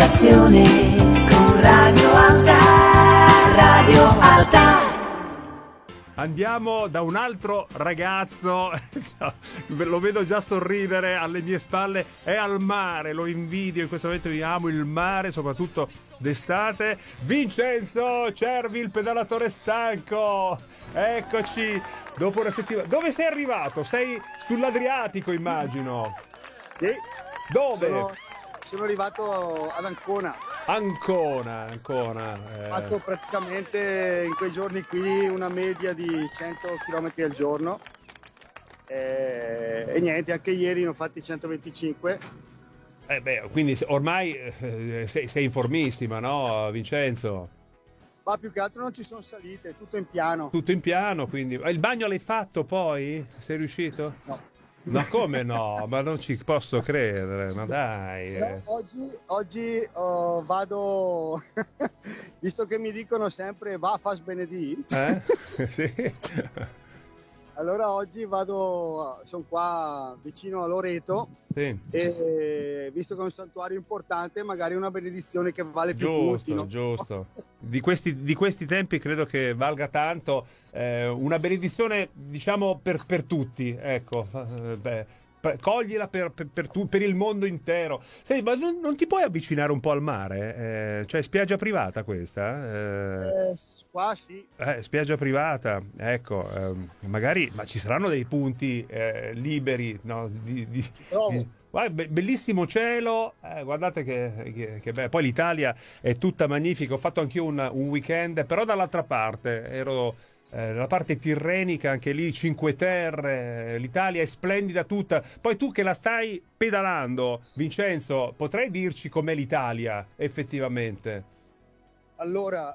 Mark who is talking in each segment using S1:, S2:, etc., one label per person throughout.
S1: colazione con Radio Alta, Radio Alta.
S2: Andiamo da un altro ragazzo, lo vedo già sorridere alle mie spalle, è al mare, lo invidio, in questo momento io amo il mare, soprattutto d'estate. Vincenzo Cervi, il pedalatore stanco, eccoci, dopo una settimana. Dove sei arrivato? Sei sull'Adriatico, immagino.
S3: Sì.
S2: Dove?
S3: Sono arrivato ad Ancona.
S2: Ancona.
S3: Ho fatto praticamente in quei giorni qui una media di 100 km al giorno e niente, anche ieri ne ho fatti 125.
S2: Quindi ormai sei informissima, no, Vincenzo?
S3: Ma più che altro non ci sono salite, è tutto in piano.
S2: Tutto in piano, quindi. Il bagno l'hai fatto poi? Sei riuscito?
S3: No.
S2: Ma come no? Ma non ci posso credere, ma dai.
S3: No, oggi vado, visto che mi dicono sempre va, fas benedì.
S2: Sì.
S3: Allora oggi sono qua vicino a Loreto,
S2: sì.
S3: E visto che è un santuario importante, magari una benedizione che vale più punti, no?
S2: Giusto. Di questi tempi credo che valga tanto una benedizione, diciamo, per tutti, ecco. Coglila per il mondo intero. Senti, ma non ti puoi avvicinare un po' al mare? Cioè, spiaggia privata questa?
S3: Qua sì.
S2: Spiaggia privata, ecco, magari, ma ci saranno dei punti liberi, no? Bellissimo cielo, guardate che bello. Poi l'Italia è tutta magnifica. Ho fatto anch'io un weekend, però dall'altra parte, ero nella parte tirrenica, anche lì Cinque Terre. L'Italia è splendida tutta. Poi tu che la stai pedalando, Vincenzo, potrai dirci com'è l'Italia effettivamente?
S3: Allora,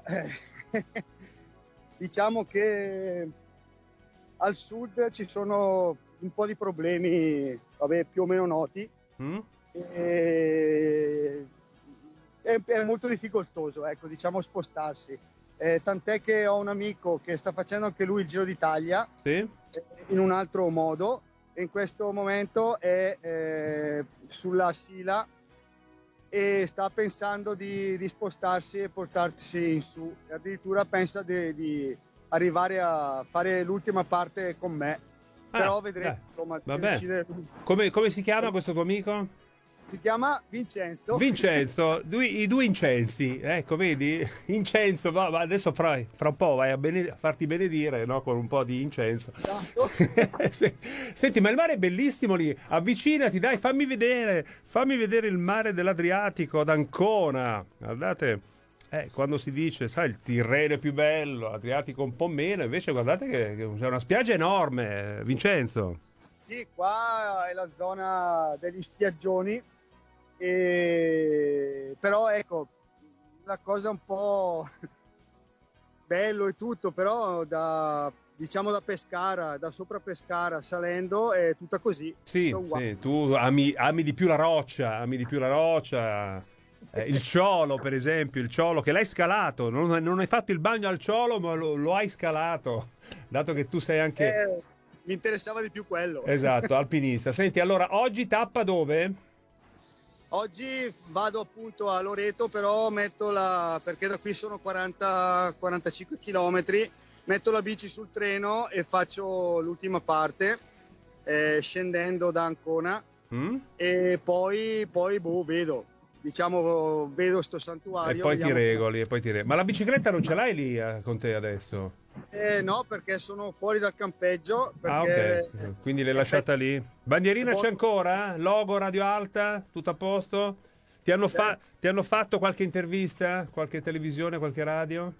S3: diciamo che al sud ci sono un po' di problemi, più o meno noti. È molto difficoltoso, ecco, diciamo, spostarsi. Tant'è che ho un amico che sta facendo anche lui il Giro d'Italia, sì, in un altro modo, e in questo momento è sulla Sila e sta pensando di spostarsi e portarsi in su. Addirittura pensa di arrivare a fare l'ultima parte con me. Però vedremo, insomma, decidere.
S2: Come si chiama questo tuo amico?
S3: Si chiama Vincenzo.
S2: I due incensi, ecco, vedi? Incenso, ma adesso fra un po' vai a farti benedire, no? Con un po' di incenso.
S3: Esatto.
S2: Senti, ma il mare è bellissimo lì, avvicinati, dai, fammi vedere il mare dell'Adriatico ad Ancona, guardate. Quando si dice, sai, il Tirreno è più bello, l'Adriatico un po' meno, invece guardate che c'è una spiaggia enorme, Vincenzo.
S3: Sì, qua è la zona degli spiaggioni, però ecco, la cosa un po' bello e tutto, però da Pescara, da sopra Pescara salendo è tutta così.
S2: Sì, tu ami di più la roccia, il Ciolo, per esempio, il Ciolo che l'hai scalato, non hai fatto il bagno al Ciolo, ma lo hai scalato, dato che tu sei anche...
S3: mi interessava di più quello.
S2: Esatto, alpinista. Senti, allora, oggi tappa dove?
S3: Oggi vado appunto a Loreto, però perché da qui sono 40-45 chilometri, metto la bici sul treno e faccio l'ultima parte, scendendo da Ancona, e poi vedo. Vedo sto santuario.
S2: E poi ti regoli, Ma la bicicletta non ce l'hai lì con te adesso?
S3: No, perché sono fuori dal campeggio.
S2: Ok. Quindi l'hai lasciata lì. Bandierina c'è ancora? Logo Radio Alta? Tutto a posto? Ti hanno fatto qualche intervista? Qualche televisione, qualche radio?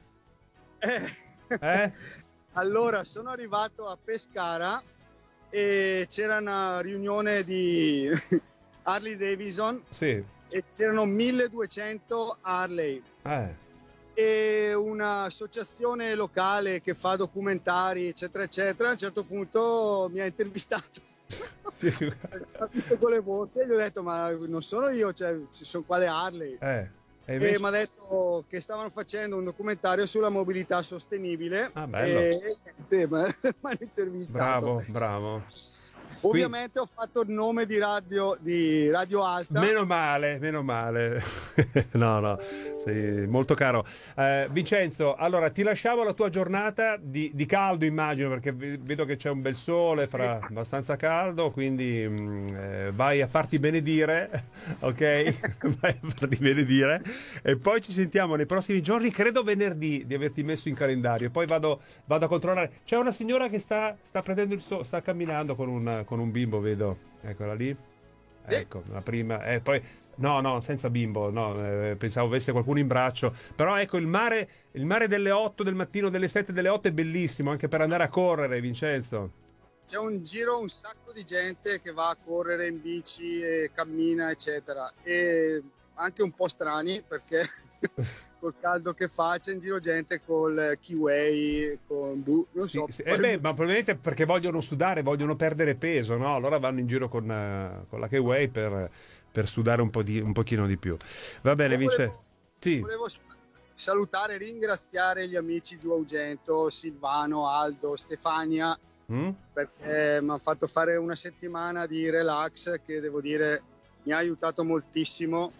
S3: Allora, sono arrivato a Pescara e c'era una riunione di Harley Davidson. Sì. E c'erano 1200 Harley e un'associazione locale che fa documentari eccetera eccetera. A un certo punto mi ha intervistato. Sì. Ho visto con le borse e gli ho detto ma non sono io, cioè ci sono qua le Harley. E mi ha detto che stavano facendo un documentario sulla mobilità sostenibile.
S2: Bello.
S3: E mi hanno intervistato.
S2: Bravo.
S3: Ovviamente ho fatto il nome di Radio Alta.
S2: Meno male. No, sei molto caro. Vincenzo, allora ti lasciamo la tua giornata di caldo, immagino, perché vedo che c'è un bel sole, farà abbastanza caldo, quindi vai a farti benedire, ok? Vai a farti benedire e poi ci sentiamo nei prossimi giorni, credo venerdì, di averti messo in calendario. Poi vado a controllare. C'è una signora che sta prendendo il sole, sta camminando con un bimbo, vedo, eccola lì, ecco la prima, poi no, senza bimbo, no, pensavo avesse qualcuno in braccio, però ecco il mare delle 8 del mattino, delle 7 delle 8 è bellissimo anche per andare a correre, Vincenzo.
S3: C'è un sacco di gente che va a correre in bici e cammina eccetera, e anche un po' strani perché col caldo che fa c'è in giro gente col Kiwi, non so.
S2: Sì. Ma probabilmente perché vogliono sudare, vogliono perdere peso, no? Allora vanno in giro con la Kiwi per sudare un pochino di più. Va bene, Vincenzo.
S3: Volevo salutare e ringraziare gli amici giù a Ugento, Silvano, Aldo, Stefania, perché mi hanno fatto fare una settimana di relax che devo dire mi ha aiutato moltissimo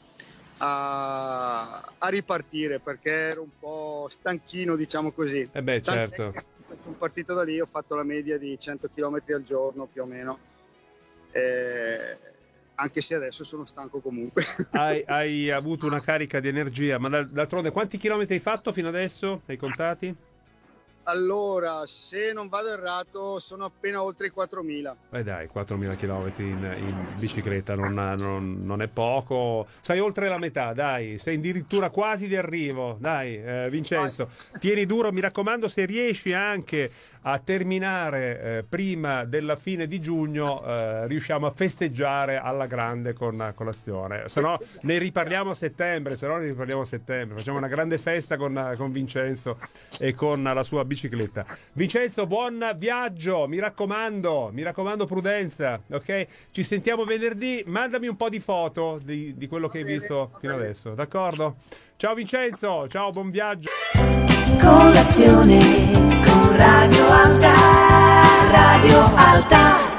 S3: a ripartire, perché ero un po' stanchino, diciamo così.
S2: Certo.
S3: Sono partito da lì, ho fatto la media di 100 km al giorno più o meno, anche se adesso sono stanco comunque.
S2: Hai avuto una carica di energia, ma d'altronde quanti chilometri hai fatto fino adesso? Hai contati?
S3: Allora, se non vado errato, sono appena oltre i 4.000.
S2: Dai, 4.000 chilometri in bicicletta non è poco. Sei oltre la metà, dai, sei addirittura quasi di arrivo. Dai, Vincenzo, tieni duro, mi raccomando, se riesci anche a terminare prima della fine di giugno, riusciamo a festeggiare alla grande con colazione. Se no ne riparliamo a settembre, facciamo una grande festa con Vincenzo e con la sua bicicletta. Vincenzo, buon viaggio, mi raccomando prudenza, ok? Ci sentiamo venerdì, mandami un po' di foto di quello che hai visto fino adesso, d'accordo? Ciao Vincenzo, ciao, buon viaggio.
S1: Colazione con Radio Alta.